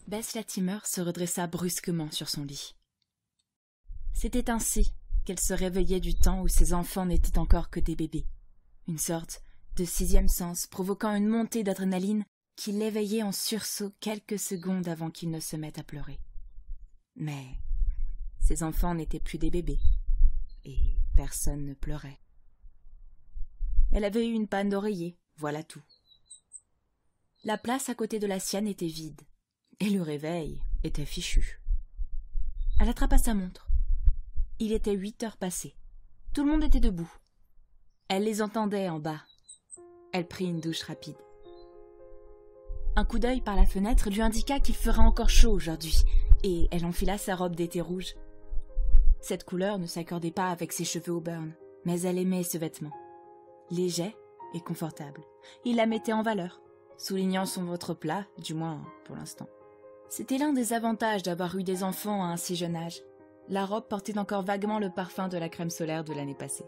Bess Latimer se redressa brusquement sur son lit. C'était ainsi qu'elle se réveillait du temps où ses enfants n'étaient encore que des bébés. Une sorte de sixième sens provoquant une montée d'adrénaline qui l'éveillait en sursaut quelques secondes avant qu'il ne se mette à pleurer. Mais ses enfants n'étaient plus des bébés, et personne ne pleurait. Elle avait eu une panne d'oreiller, voilà tout. La place à côté de la sienne était vide, et le réveil était fichu. Elle attrapa sa montre. Il était 8 heures passées. Tout le monde était debout. Elle les entendait en bas. Elle prit une douche rapide. Un coup d'œil par la fenêtre lui indiqua qu'il ferait encore chaud aujourd'hui, et elle enfila sa robe d'été rouge. Cette couleur ne s'accordait pas avec ses cheveux auburn, mais elle aimait ce vêtement. Léger et confortable, il la mettait en valeur, soulignant son ventre plat, du moins pour l'instant. C'était l'un des avantages d'avoir eu des enfants à un si jeune âge. La robe portait encore vaguement le parfum de la crème solaire de l'année passée.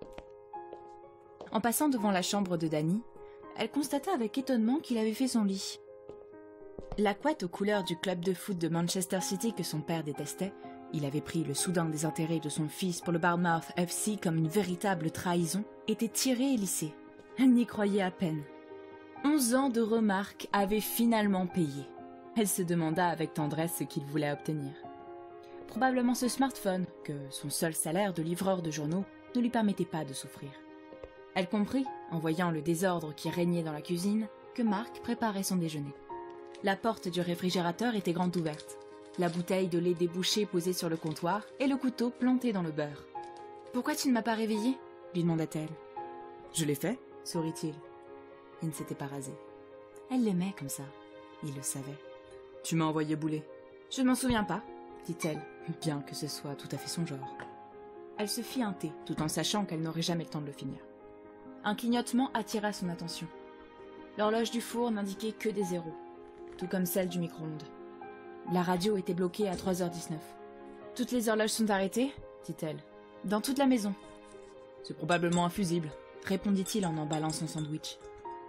En passant devant la chambre de Danny, elle constata avec étonnement qu'il avait fait son lit. La couette aux couleurs du club de foot de Manchester City que son père détestait, il avait pris le soudain désintérêt de son fils pour le Bournemouth FC comme une véritable trahison, était tirée et lissée. Elle n'y croyait à peine. 11 ans de remarques avaient finalement payé. Elle se demanda avec tendresse ce qu'il voulait obtenir. Probablement ce smartphone, que son seul salaire de livreur de journaux ne lui permettait pas de souffrir. Elle comprit, en voyant le désordre qui régnait dans la cuisine, que Marc préparait son déjeuner. La porte du réfrigérateur était grande ouverte, la bouteille de lait débouchée posée sur le comptoir et le couteau planté dans le beurre. « Pourquoi tu ne m'as pas réveillée ?» lui demanda-t-elle. « Je l'ai fait ?» sourit-il. Il ne s'était pas rasé. Elle l'aimait comme ça, il le savait. « Tu m'as envoyé bouler. »« Je ne m'en souviens pas, » dit-elle, bien que ce soit tout à fait son genre. Elle se fit un thé, tout en sachant qu'elle n'aurait jamais le temps de le finir. Un clignotement attira son attention. L'horloge du four n'indiquait que des zéros, tout comme celle du micro-ondes. La radio était bloquée à 3h19. « Toutes les horloges sont arrêtées ?» dit-elle. « Dans toute la maison. »« C'est probablement un fusible, » répondit-il en emballant son sandwich.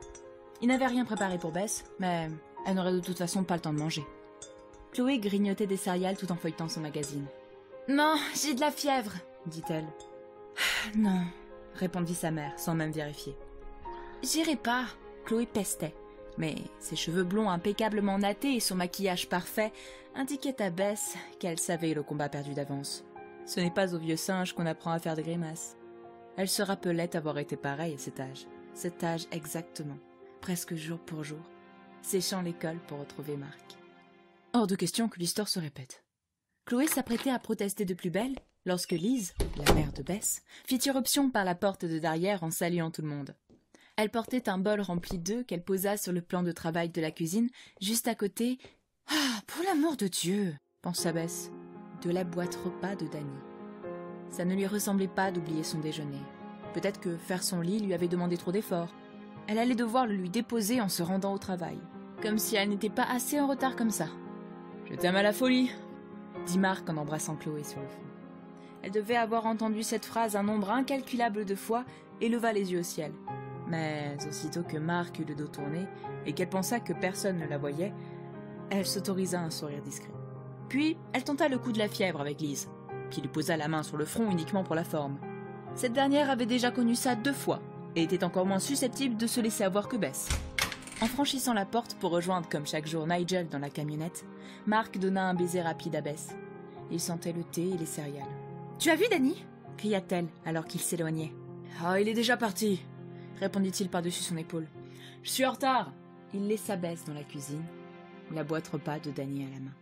Il n'avait rien préparé pour Bess, mais elle n'aurait de toute façon pas le temps de manger. Chloé grignotait des céréales tout en feuilletant son magazine. « Non, j'ai de la fièvre !» dit-elle. « Non !» répondit sa mère, sans même vérifier. « J'irai pas !» Chloé pestait, mais ses cheveux blonds impeccablement nattés et son maquillage parfait indiquaient à Bess qu'elle savait le combat perdu d'avance. Ce n'est pas au vieux singe qu'on apprend à faire des grimaces. Elle se rappelait avoir été pareille à cet âge exactement, presque jour pour jour, séchant l'école pour retrouver Marc. Hors de question que l'histoire se répète. Chloé s'apprêtait à protester de plus belle lorsque Lise, la mère de Bess, fit irruption par la porte de derrière en saluant tout le monde. Elle portait un bol rempli d'œufs qu'elle posa sur le plan de travail de la cuisine, juste à côté. « Ah, pour l'amour de Dieu !» pensa Bess, de la boîte repas de Danny. Ça ne lui ressemblait pas d'oublier son déjeuner. Peut-être que faire son lit lui avait demandé trop d'efforts. Elle allait devoir le lui déposer en se rendant au travail. Comme si elle n'était pas assez en retard comme ça. « Je t'aime à la folie !» dit Marc en embrassant Chloé sur le front. Elle devait avoir entendu cette phrase un nombre incalculable de fois et leva les yeux au ciel. Mais aussitôt que Marc eut le dos tourné et qu'elle pensa que personne ne la voyait, elle s'autorisa un sourire discret. Puis, elle tenta le coup de la fièvre avec Lise, qui lui posa la main sur le front uniquement pour la forme. Cette dernière avait déjà connu ça 2 fois et était encore moins susceptible de se laisser avoir que Bess. En franchissant la porte pour rejoindre comme chaque jour Nigel dans la camionnette, Marc donna un baiser rapide à Bess. Il sentait le thé et les céréales. « Tu as vu Danny ?» cria-t-elle alors qu'il s'éloignait. « Ah, il est déjà parti !» répondit-il par-dessus son épaule. « Je suis en retard !» Il laissa Bess dans la cuisine, la boîte repas de Danny à la main.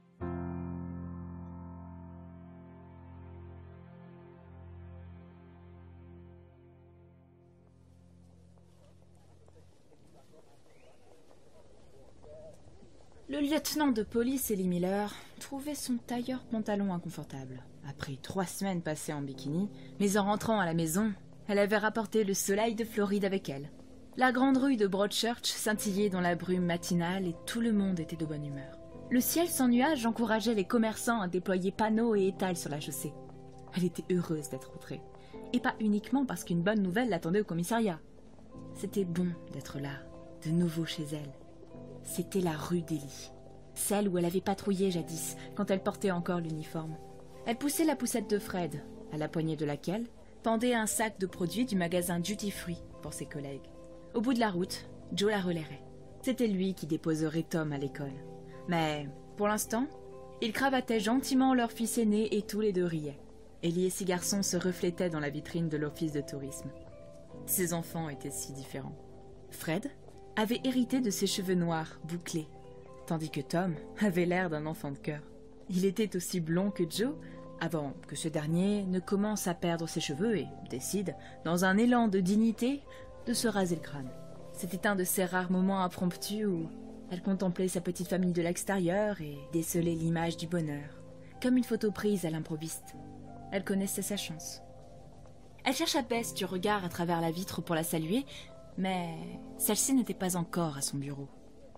Le lieutenant de police Ellie Miller trouvait son tailleur pantalon inconfortable. Après 3 semaines passées en bikini, mais en rentrant à la maison, elle avait rapporté le soleil de Floride avec elle. La grande rue de Broadchurch scintillait dans la brume matinale et tout le monde était de bonne humeur. Le ciel sans nuages encourageait les commerçants à déployer panneaux et étals sur la chaussée. Elle était heureuse d'être rentrée, et pas uniquement parce qu'une bonne nouvelle l'attendait au commissariat. C'était bon d'être là, de nouveau chez elle. C'était la rue d'Ellie. celle où elle avait patrouillé jadis, quand elle portait encore l'uniforme. Elle poussait la poussette de Fred, à la poignée de laquelle pendait un sac de produits du magasin Duty Free pour ses collègues. Au bout de la route, Joe la relairait. C'était lui qui déposerait Tom à l'école. Mais, pour l'instant, il cravatait gentiment leur fils aîné et tous les deux riaient. Ellie et ses garçons se reflétaient dans la vitrine de l'office de tourisme. Ses enfants étaient si différents. Fred avait hérité de ses cheveux noirs, bouclés, tandis que Tom avait l'air d'un enfant de cœur. Il était aussi blond que Joe, avant que ce dernier ne commence à perdre ses cheveux et décide, dans un élan de dignité, de se raser le crâne. C'était un de ces rares moments impromptus où elle contemplait sa petite famille de l'extérieur et décelait l'image du bonheur, comme une photo prise à l'improviste. Elle connaissait sa chance. Elle chercha Bess du regard à travers la vitre pour la saluer, mais celle-ci n'était pas encore à son bureau.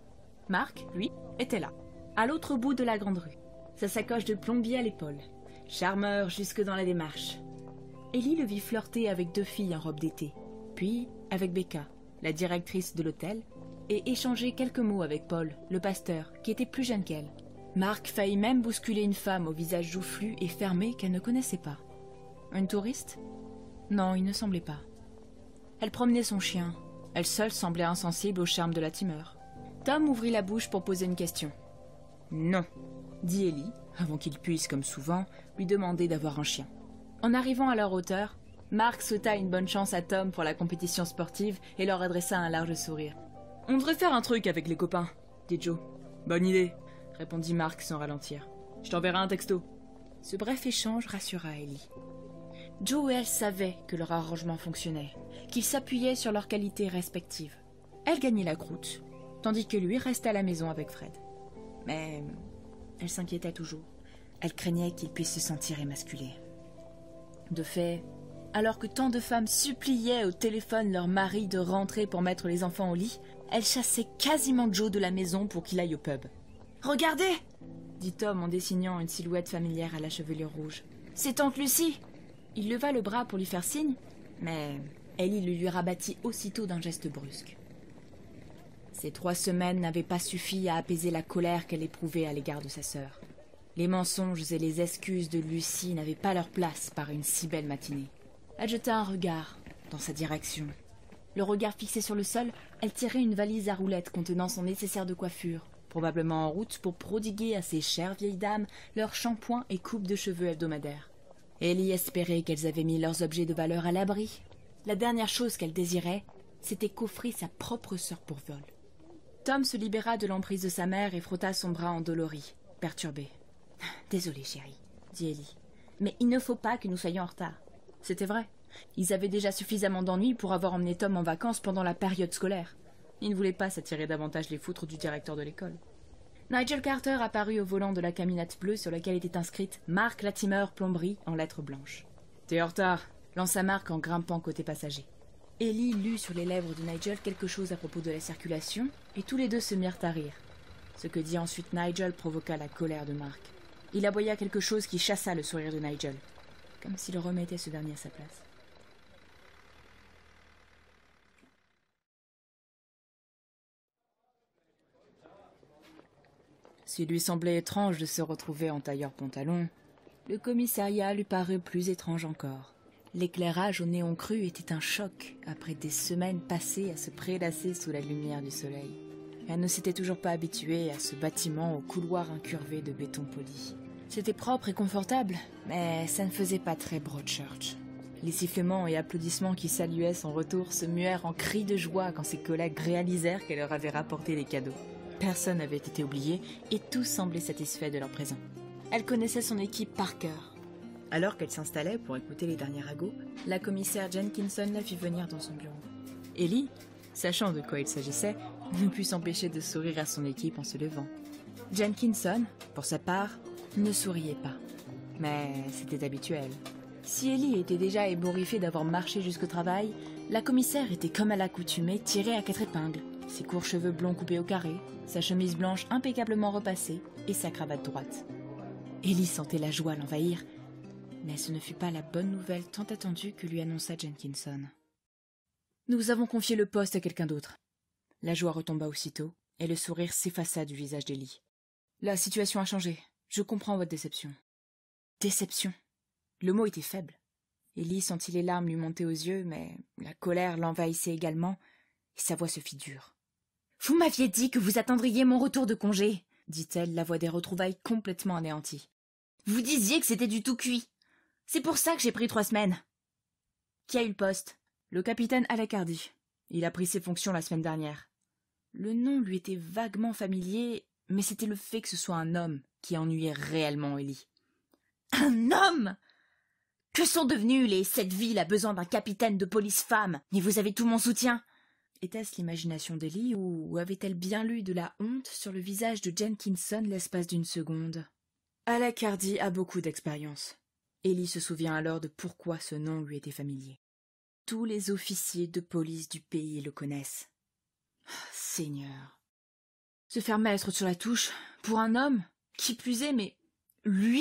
Marc, lui, était là, à l'autre bout de la grande rue, sa sacoche de plombier à l'épaule, charmeur jusque dans la démarche. Ellie le vit flirter avec 2 filles en robe d'été, puis avec Becca, la directrice de l'hôtel, et échanger quelques mots avec Paul, le pasteur, qui était plus jeune qu'elle. Marc faillit même bousculer une femme au visage joufflu et fermé qu'elle ne connaissait pas. Une touriste ? Non, il ne semblait pas. Elle promenait son chien. Elle seule semblait insensible au charme de la timeur. Tom ouvrit la bouche pour poser une question. « Non », dit Ellie, avant qu'il puisse, comme souvent, lui demander d'avoir un chien. En arrivant à leur hauteur, Marc souhaita une bonne chance à Tom pour la compétition sportive et leur adressa un large sourire. « On devrait faire un truc avec les copains, » dit Joe. « Bonne idée, » répondit Marc sans ralentir. « Je t'enverrai un texto. » Ce bref échange rassura Ellie. Joe et elle savaient que leur arrangement fonctionnait, qu'ils s'appuyaient sur leurs qualités respectives. Elle gagnait la croûte, tandis que lui restait à la maison avec Fred. Mais elle s'inquiétait toujours. Elle craignait qu'il puisse se sentir émasculé. De fait, alors que tant de femmes suppliaient au téléphone leur mari de rentrer pour mettre les enfants au lit, elle chassait quasiment Joe de la maison pour qu'il aille au pub. « Regardez !» dit Tom en dessinant une silhouette familière à la chevelure rouge. « C'est tante Lucie !» Il leva le bras pour lui faire signe, mais Ellie le lui rabattit aussitôt d'un geste brusque. Ces 3 semaines n'avaient pas suffi à apaiser la colère qu'elle éprouvait à l'égard de sa sœur. Les mensonges et les excuses de Lucie n'avaient pas leur place par une si belle matinée. Elle jeta un regard dans sa direction. Le regard fixé sur le sol, elle tirait une valise à roulettes contenant son nécessaire de coiffure, probablement en route pour prodiguer à ces chères vieilles dames leurs shampoings et coupes de cheveux hebdomadaires. Ellie espérait qu'elles avaient mis leurs objets de valeur à l'abri. La dernière chose qu'elle désirait, c'était qu'offrir sa propre sœur pour vol. Tom se libéra de l'emprise de sa mère et frotta son bras endolori, perturbé. « Désolée, chérie, » dit Ellie, « mais il ne faut pas que nous soyons en retard. » C'était vrai. Ils avaient déjà suffisamment d'ennuis pour avoir emmené Tom en vacances pendant la période scolaire. Ils ne voulaient pas s'attirer davantage les foutres du directeur de l'école. Nigel Carter apparut au volant de la camionnette bleue sur laquelle était inscrite « Marc Latimer, plomberie » en lettres blanches. « T'es en retard », lança Marc en grimpant côté passager. Ellie lut sur les lèvres de Nigel quelque chose à propos de la circulation, et tous les deux se mirent à rire. Ce que dit ensuite Nigel provoqua la colère de Marc. Il aboya quelque chose qui chassa le sourire de Nigel, comme s'il remettait ce dernier à sa place. S'il lui semblait étrange de se retrouver en tailleur-pantalon, le commissariat lui parut plus étrange encore. L'éclairage au néon cru était un choc après des semaines passées à se prélasser sous la lumière du soleil. Elle ne s'était toujours pas habituée à ce bâtiment au couloir incurvé de béton poli. C'était propre et confortable, mais ça ne faisait pas très Broadchurch. Les sifflements et applaudissements qui saluaient son retour se muèrent en cris de joie quand ses collègues réalisèrent qu'elle leur avait rapporté des cadeaux. Personne n'avait été oublié et tous semblaient satisfaits de leur présent. Elle connaissait son équipe par cœur. Alors qu'elle s'installait pour écouter les derniers ragots, la commissaire Jenkinson la fit venir dans son bureau. Ellie, sachant de quoi il s'agissait, ne put s'empêcher de sourire à son équipe en se levant. Jenkinson, pour sa part, ne souriait pas. Mais c'était habituel. Si Ellie était déjà ébouriffée d'avoir marché jusqu'au travail, la commissaire était comme à l'accoutumée tirée à 4 épingles, ses courts cheveux blonds coupés au carré, sa chemise blanche impeccablement repassée et sa cravate droite. Ellie sentait la joie l'envahir, mais ce ne fut pas la bonne nouvelle tant attendue que lui annonça Jenkinson. « Nous avons confié le poste à quelqu'un d'autre. » La joie retomba aussitôt, et le sourire s'effaça du visage d'Ellie. La situation a changé. Je comprends votre déception. Déception. Le mot était faible. Ellie sentit les larmes lui monter aux yeux, mais la colère l'envahissait également, et sa voix se fit dure. « Vous m'aviez dit que vous attendriez mon retour de congé, dit-elle, la voix des retrouvailles complètement anéantie. Vous disiez que c'était du tout cuit. C'est pour ça que j'ai pris 3 semaines. Qui a eu le poste? Le capitaine Alec Hardy. Il a pris ses fonctions la semaine dernière. Le nom lui était vaguement familier, mais c'était le fait que ce soit un homme qui ennuyait réellement Ellie. Un homme? Que sont devenus les 7 villes à besoin d'un capitaine de police femme? Et vous avez tout mon soutien. Était-ce l'imagination d'Ellie ou avait-elle bien lu de la honte sur le visage de Jenkinson l'espace d'une seconde? Alec Hardy a beaucoup d'expérience. Ellie se souvient alors de pourquoi ce nom lui était familier. Tous les officiers de police du pays le connaissent. Seigneur. Se faire mettre sur la touche pour un homme, qui plus est, mais lui?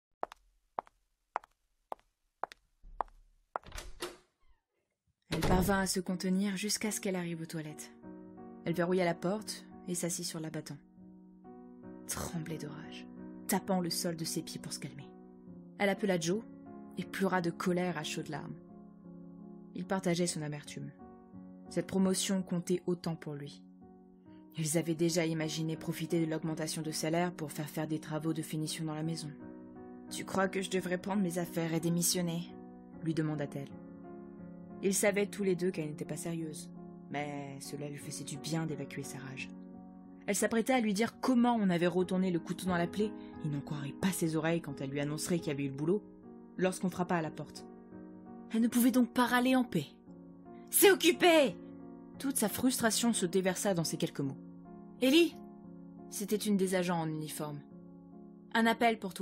Elle parvint à se contenir jusqu'à ce qu'elle arrive aux toilettes. Elle verrouilla la porte et s'assit sur l'abattant. Tremblait de rage, tapant le sol de ses pieds pour se calmer. Elle appela Joe et pleura de colère à chaudes larmes. Il partageait son amertume. Cette promotion comptait autant pour lui. Ils avaient déjà imaginé profiter de l'augmentation de salaire pour faire des travaux de finition dans la maison. « Tu crois que je devrais prendre mes affaires et démissionner ?» lui demanda-t-elle. Ils savaient tous les deux qu'elle n'était pas sérieuse, mais cela lui faisait du bien d'évacuer sa rage. Elle s'apprêtait à lui dire comment on avait retourné le couteau dans la plaie, il n'en croirait pas ses oreilles quand elle lui annoncerait qu'il y avait eu le boulot, lorsqu'on frappa à la porte. Elle ne pouvait donc pas râler en paix. « C'est occupé !» Toute sa frustration se déversa dans ces quelques mots. « Ellie !» C'était une des agents en uniforme. « Un appel pour toi. »